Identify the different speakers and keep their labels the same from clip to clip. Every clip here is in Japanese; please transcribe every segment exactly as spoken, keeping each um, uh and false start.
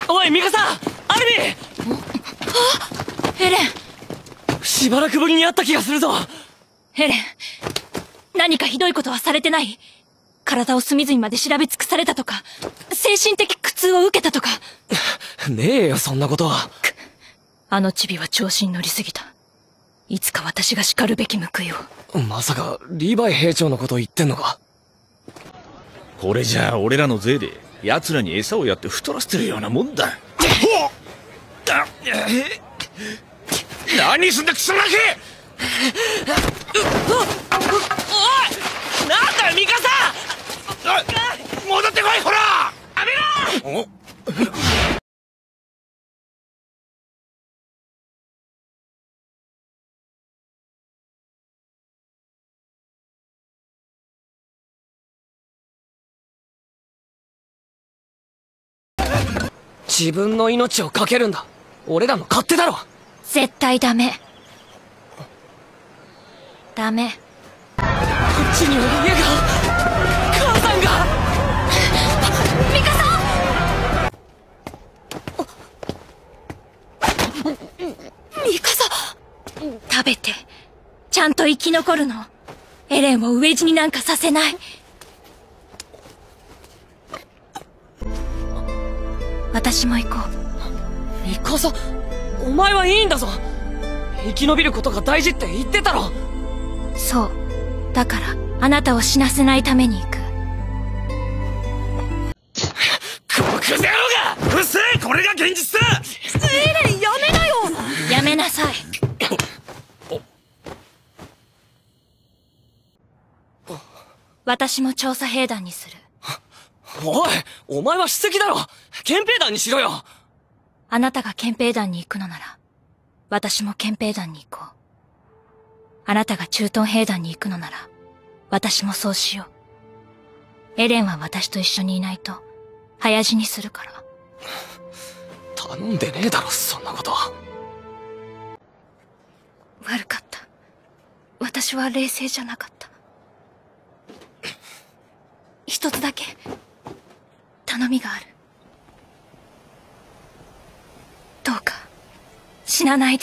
Speaker 1: おいミカサ、アルミ。
Speaker 2: あ、エレン。
Speaker 1: しばらくぶりに会った気がするぞ。
Speaker 2: エレン、何かひどいことはされてない？体を隅々まで調べ尽くされたとか、精神的苦痛を受けたとか。
Speaker 1: ねえよ、そんなことは。
Speaker 2: あのチビは調子に乗りすぎた。いつか私が叱るべき報いを。
Speaker 1: まさかリヴァイ兵長のこと言ってんのか。
Speaker 3: これじゃあ俺らの税で奴らに餌をやって太らせてるようなもんだ。何すんだクソガキ！
Speaker 1: おい、なんだよミカサ！
Speaker 3: 戻ってこい、ほら！やめろ！
Speaker 1: 自分の命を懸けるんだ。俺らの勝手だろ。
Speaker 2: 絶対ダメ。ダメ。
Speaker 1: こっちには家が、母さんが。
Speaker 2: ミカサ！ミカサ！食べて、ちゃんと生き残るの。エレンを飢え死になんかさせない。私も行こ
Speaker 1: う。ミカサ、お前はいいんだぞ。生き延びることが大事って言ってたろ。
Speaker 2: そう。だから、あなたを死なせないために行く。
Speaker 3: このクズ野郎が！うっせえ！これが現実だ！
Speaker 2: エレン、やめなよ！やめなさい。私も調査兵団にする。
Speaker 1: おい、お前は首席だろ。憲兵団にしろよ。
Speaker 2: あなたが憲兵団に行くのなら、私も憲兵団に行こう。あなたが駐屯兵団に行くのなら、私もそうしよう。エレンは私と一緒にいないと、早死にするから。
Speaker 1: 頼んでねえだろ、そんなこと。
Speaker 2: 悪かった。私は冷静じゃなかった。一つだけ、頼みがある。どうか、死なないで。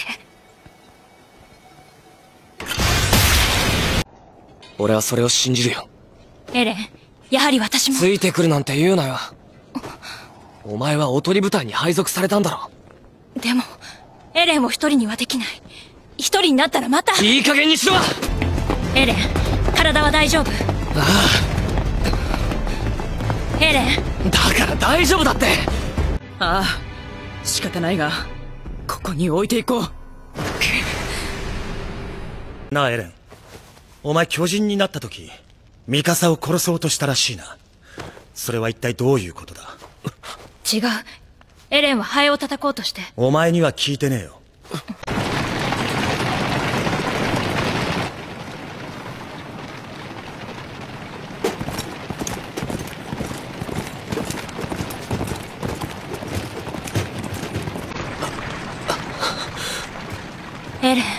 Speaker 1: 俺はそれを信じるよ。
Speaker 2: エレン、やはり私も。
Speaker 1: ついてくるなんて言うなよ。お前はおとり部隊に配属されたんだろ。
Speaker 2: でも、エレンを一人にはできない。一人になったらまた。
Speaker 1: いい加減にしろ！
Speaker 2: エレン、体は大丈夫？
Speaker 1: あ
Speaker 2: あ。エレン？
Speaker 1: だから大丈夫だって。
Speaker 4: ああ、仕方ないが、ここに置いていこう。
Speaker 5: なあエレン、お前巨人になった時、ミカサを殺そうとしたらしいな。それは一体どういうことだ？
Speaker 2: 違う。エレンはハエを叩こうとして。
Speaker 5: お前には聞いてねえよ。
Speaker 2: エレン。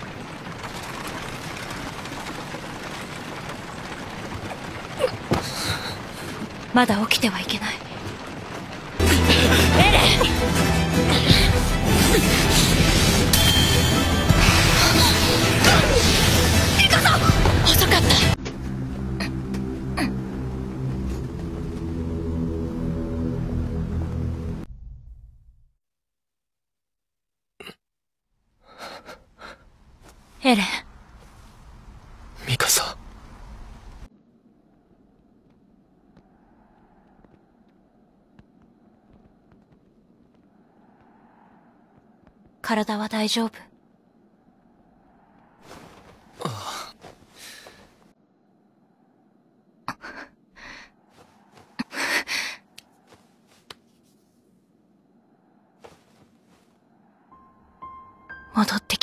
Speaker 2: まだ起きてはいけない。エレン！ミカサ！遅かった。エレン。
Speaker 1: ミカサ。
Speaker 2: 体は大丈夫？
Speaker 1: ああ。
Speaker 2: 戻って